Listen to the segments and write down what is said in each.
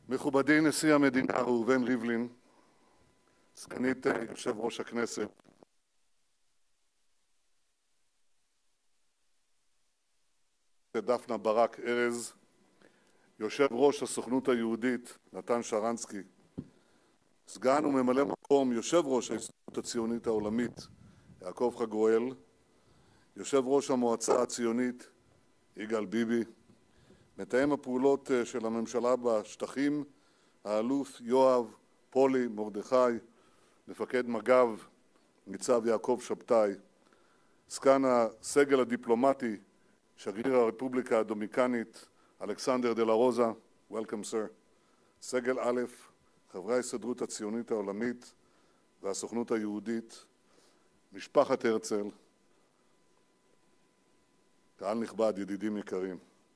מכובדי נשיא המדינה ראובן ריבלין, סגנית יושב ראש הכנסת, דפנה ברק ארז, יושב ראש הסוכנות היהודית נתן שרנסקי, סגן וממלא מקום יושב ראש ההסתדרות הציונית העולמית יעקב חגואל, יושב ראש המועצה הציונית יגאל ביבי, מתאם הפעולות של הממשלה בשטחים האלוף יואב פולי מרדכי, מפקד מג"ב ניצב יעקב שבתאי, סגן הסגל הדיפלומטי שגריר הרפובליקה הדומיניקנית אלכסנדר דה לה רוזה, Welcome sir, סגל א', חברי ההסתדרות הציונית העולמית והסוכנות היהודית, משפחת הרצל, קהל נכבד, ידידים יקרים.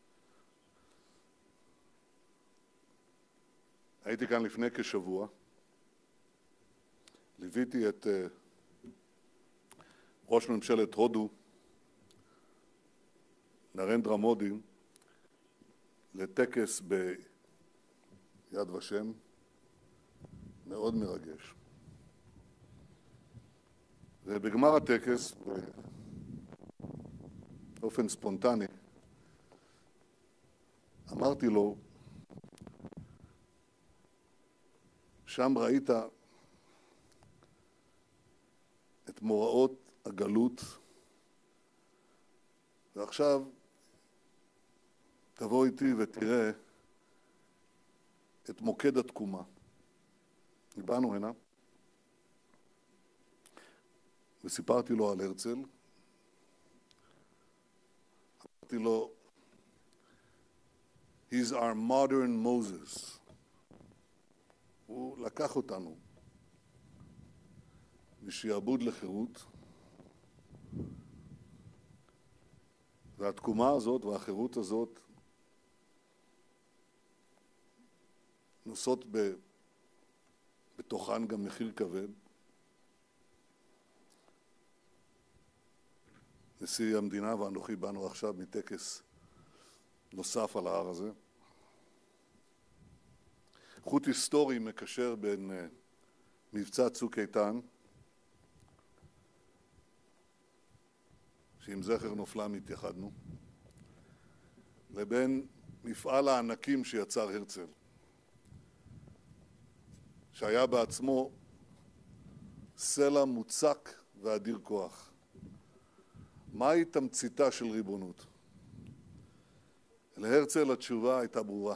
הייתי כאן לפני כשבוע, ליוויתי את ראש ממשלת הודו, נרנדרה מודי, לטקס ביד ושם, מאוד מרגש. ובגמר הטקס, באופן ספונטני, אמרתי לו, שם ראית את מוראות הגלות, ועכשיו תבוא איתי ותראה את מוקד התקומה. באנו הנה, וסיפרתי לו על הרצל, אמרתי לו, He's our modern Moses. הוא לקח אותנו משעבוד לחירות, והתקומה הזאת והחירות הזאת נושאות בתוכן גם מחיר כבד. נשיא המדינה ואנוכי באנו עכשיו מטקס נוסף על ההר הזה. חוט היסטורי מקשר בין מבצע צוק איתן, שעם זכר נופלם התייחדנו, לבין מפעל הענקים שיצר הרצל, שהיה בעצמו סלע מוצק ואדיר כוח. מהי תמציתה של ריבונות? להרצל התשובה הייתה ברורה.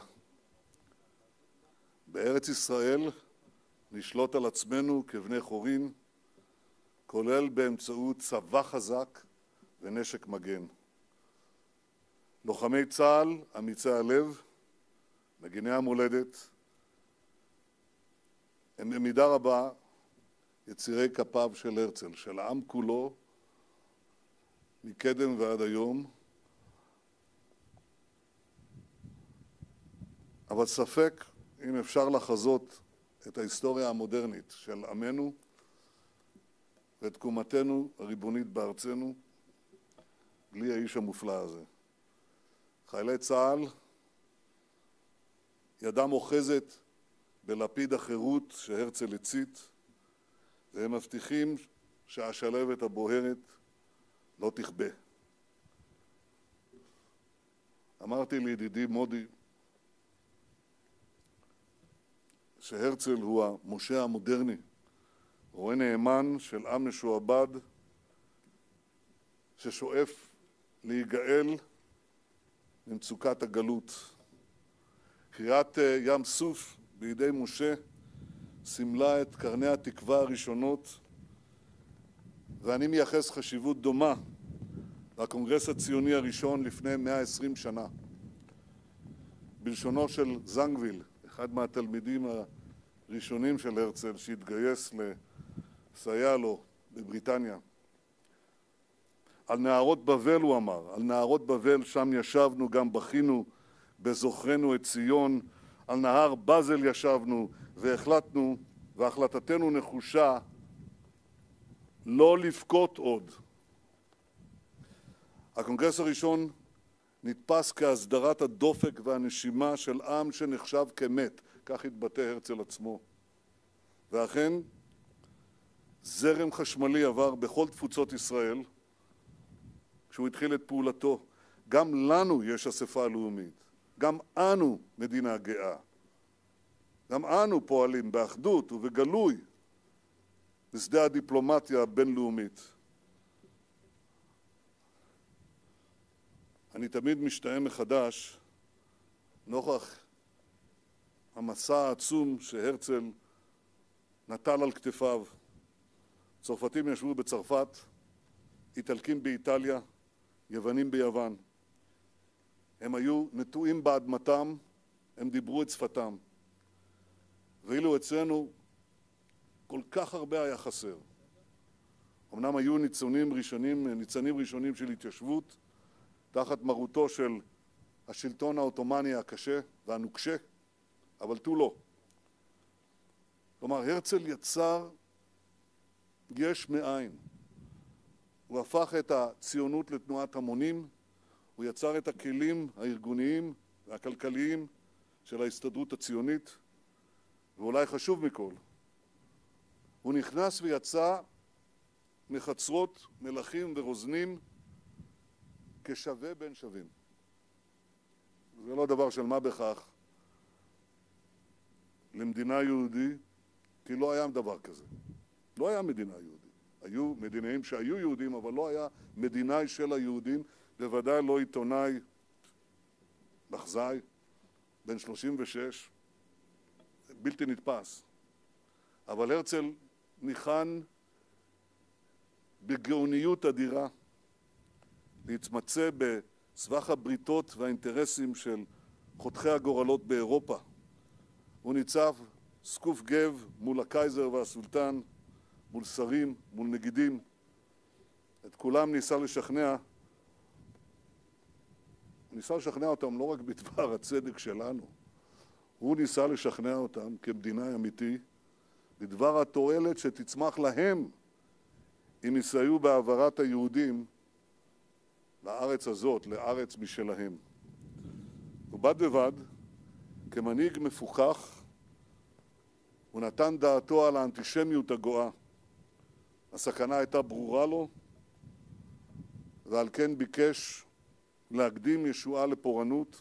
בארץ ישראל נשלוט על עצמנו כבני חורין, כולל באמצעות צבא חזק ונשק מגן. לוחמי צה"ל, אמיצי הלב, מגיני המולדת, הם במידה רבה יצירי כפיו של הרצל, של העם כולו, מקדם ועד היום. אבל ספק אם אפשר לחזות את ההיסטוריה המודרנית של עמנו ואת תקומתנו הריבונית בארצנו בלי האיש המופלא הזה. חיילי צה"ל, ידם אוחזת בלפיד החירות שהרצל הצית, והם מבטיחים שהשלהבת הבוערת לא תכבה. אמרתי לידידי מודי שהרצל הוא המשה המודרני, רואה נאמן של עם משועבד ששואף להיגאל ממצוקת הגלות. קריאת ים סוף בידי משה סימלה את קרני התקווה הראשונות, ואני מייחס חשיבות דומה לקונגרס הציוני הראשון לפני 120 שנה. בלשונו של זנגוויל, אחד מהתלמידים הראשונים של הרצל שהתגייס לסייע לו בבריטניה. על נהרות בבל הוא אמר, על נהרות בבל שם ישבנו גם בכינו בזוכרנו את ציון, על נהר בזל ישבנו והחלטנו, והחלטתנו נחושה לא לבכות עוד. הקונגרס הראשון נתפס כהסדרת הדופק והנשימה של עם שנחשב כמת, כך התבטא הרצל עצמו. ואכן, זרם חשמלי עבר בכל תפוצות ישראל כשהוא התחיל את פעולתו. גם לנו יש אספה לאומית. גם אנו מדינה גאה. גם אנו פועלים באחדות ובגלוי בשדה הדיפלומטיה הבינלאומית. אני תמיד משתאה מחדש נוכח המסע העצום שהרצל נטל על כתפיו. צרפתים ישבו בצרפת, איטלקים באיטליה, יוונים ביוון. הם היו נטועים באדמתם, הם דיברו את שפתם. ואילו אצלנו כל כך הרבה היה חסר. אמנם היו ניצנים ראשונים של התיישבות, תחת מרותו של השלטון העות'מאני הקשה והנוקשה, אבל תו לא. כלומר, הרצל יצר יש מאין. הוא הפך את הציונות לתנועת המונים, הוא יצר את הכלים הארגוניים והכלכליים של ההסתדרות הציונית, ואולי חשוב מכל, הוא נכנס ויצא מחצרות מלכים ורוזנים כשווה בין שווים. זה לא דבר של מה בכך למדינה יהודית, כי לא היה דבר כזה. לא היה מדינה יהודית. היו מדינאים שהיו יהודים, אבל לא היה מדינאי של היהודים, בוודאי לא עיתונאי מחזאי, בן 36, בלתי נתפס. אבל הרצל ניחן בגאוניות אדירה, להתמצא בסבך הבריתות והאינטרסים של חותכי הגורלות באירופה. הוא ניצב סקוף גב מול הקייזר והסולטן, מול שרים, מול נגידים. את כולם ניסה לשכנע אותם לא רק בדבר הצדק שלנו, הוא ניסה לשכנע אותם כמדינאי אמיתי בדבר התועלת שתצמח להם אם יסייעו בהעברת היהודים לארץ הזאת, לארץ משלהם. ובד בבד, כמנהיג מפוכח, הוא נתן דעתו על האנטישמיות הגואה. הסכנה הייתה ברורה לו, ועל כן ביקש להקדים ישועה לפורענות.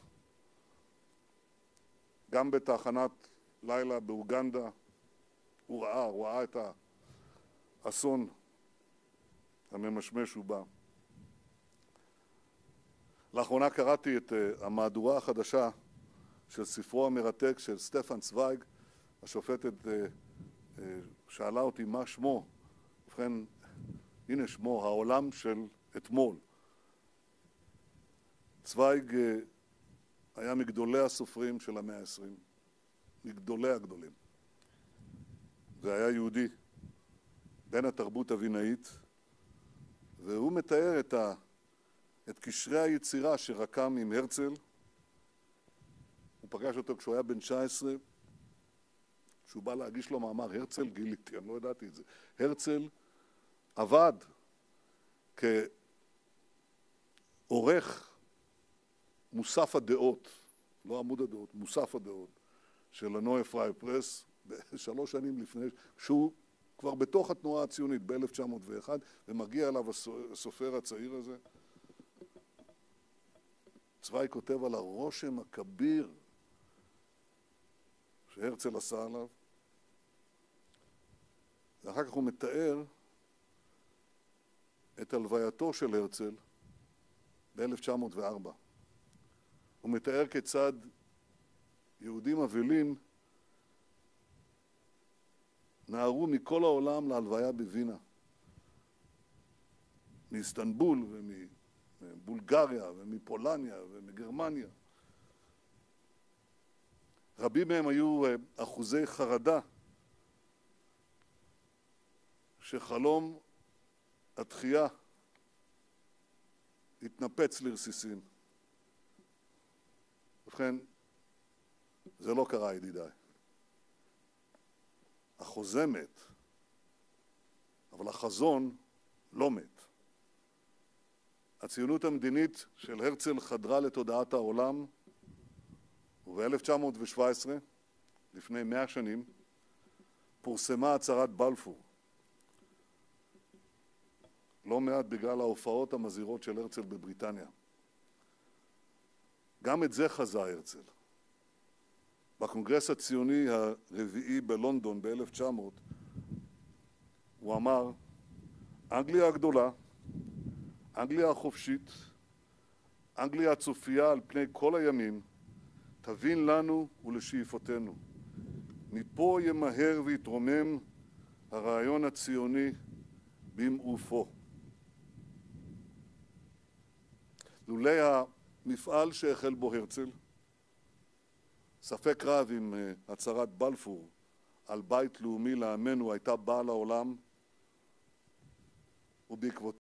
גם בתחנת לילה באוגנדה הוא ראה את האסון הממשמש ובא. לאחרונה קראתי את המהדורה החדשה של ספרו המרתק של סטפן צוויג. השופטת שאלה אותי מה שמו. ובכן, הנה שמו, העולם של אתמול. צוויג היה מגדולי הסופרים של המאה ה-20, מגדולי הגדולים. והיה יהודי, בן התרבות הבינאית, והוא מתאר את קשרי היצירה שרקם עם הרצל. הוא פגש אותו כשהוא היה בן 19, כשהוא בא להגיש לו מאמר. הרצל, גיליתי, אני לא ידעתי את זה. הרצל עבד כעורך מוסף הדעות, לא עמוד הדעות, מוסף הדעות, של הנועה פריי פרס, 3 שנים לפני, שהוא כבר בתוך התנועה הציונית ב-1901, ומגיע אליו הסופר הצעיר הזה. צוויג כותב על הרושם הכביר שהרצל עשה עליו, ואחר כך הוא מתאר את הלווייתו של הרצל ב-1904. הוא מתאר כיצד יהודים אבלים נערו מכל העולם להלוויה בווינה, מאיסטנבול ומבולגריה ומפולניה ומגרמניה. רבים מהם היו אחוזי חרדה שחלום התחייה התנפץ לרסיסים. ובכן, זה לא קרה, ידידיי. החוזה מת, אבל החזון לא מת. הציונות המדינית של הרצל חדרה לתודעת העולם, וב-1917, לפני 100 שנים, פורסמה הצהרת בלפור, לא מעט בגלל ההופעות המזהירות של הרצל בבריטניה. גם את זה חזה הרצל. בקונגרס הציוני הרביעי בלונדון ב-1900, הוא אמר, אנגליה הגדולה, אנגליה החופשית, אנגליה הצופייה על פני כל הימים, תבין לנו ולשאיפותינו. מפה ימהר ויתרומם הרעיון הציוני במעופו. לולא המפעל שהחל בו הרצל, ספק רב אם הצהרת בלפור על בית לאומי לעמנו הייתה באה לעולם, ובעקבותיה